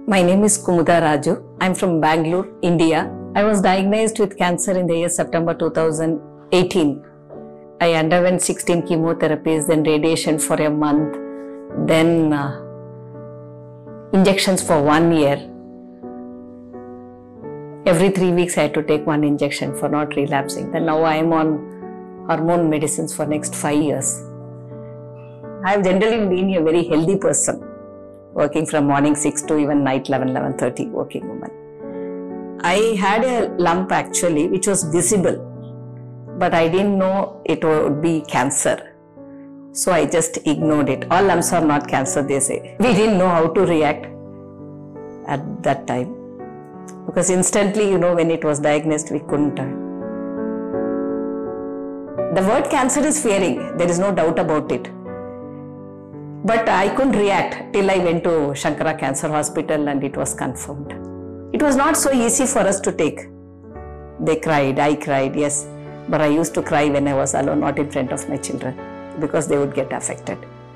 My name is Kumudha Raju. I'm from Bangalore, India. I was diagnosed with cancer in the year September 2018. I underwent 16 chemotherapies, then radiation for a month, then injections for 1 year. Every 3 weeks I had to take one injection for not relapsing. Then now I am on hormone medicines for next 5 years. I have generally been a very healthy person, working from morning 6 to even night 11:30 working woman. I had a lump actually which was visible, but I didn't know it would be cancer. So I just ignored it. All lumps are not cancer, they say. We didn't know how to react at that time. Because instantly, when it was diagnosed, we couldn't. The word cancer is fearing, there is no doubt about it. But I couldn't react till I went to Shankara Cancer Hospital and it was confirmed. It was not so easy for us to take. They cried, I cried, yes. But I used to cry when I was alone, not in front of my children, because they would get affected.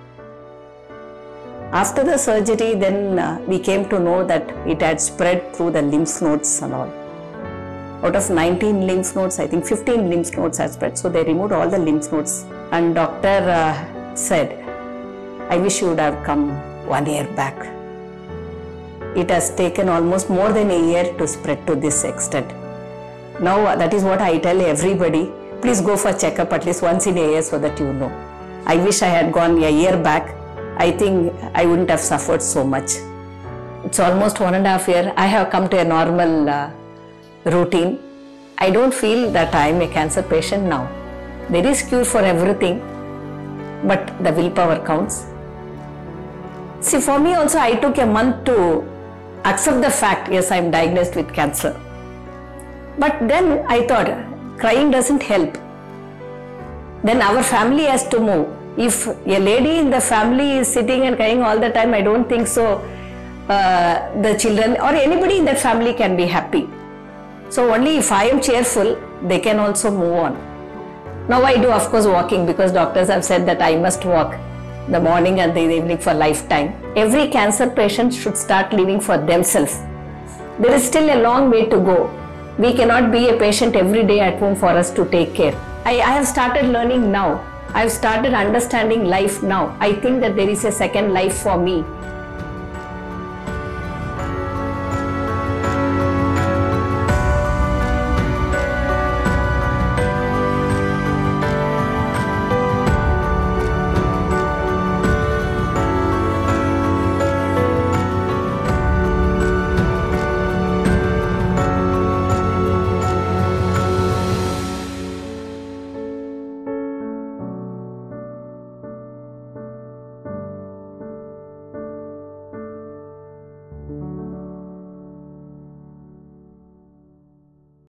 After the surgery, then we came to know that it had spread through the lymph nodes and all. Out of 19 lymph nodes, I think 15 lymph nodes had spread. So they removed all the lymph nodes. And doctor said, I wish you would have come 1 year back. It has taken almost more than a year to spread to this extent. Now that is what I tell everybody. Please go for checkup at least once in a year so that you know. I wish I had gone a year back. I think I wouldn't have suffered so much. It's almost 1.5 years. I have come to a normal routine. I don't feel that I am a cancer patient now. There is cure for everything, but the willpower counts. See, for me also, I took a month to accept the fact, yes, I am diagnosed with cancer. But then I thought, crying doesn't help. Then our family has to move. If a lady in the family is sitting and crying all the time, I don't think so. The children or anybody in that family can be happy. So only if I am cheerful, they can also move on. Now I do, of course, walking because doctors have said that I must walk the morning and the evening for lifetime. Every cancer patient should start living for themselves. There is still a long way to go. We cannot be a patient every day at home for us to take care. I have started learning now. I have started understanding life now. I think that there is a second life for me.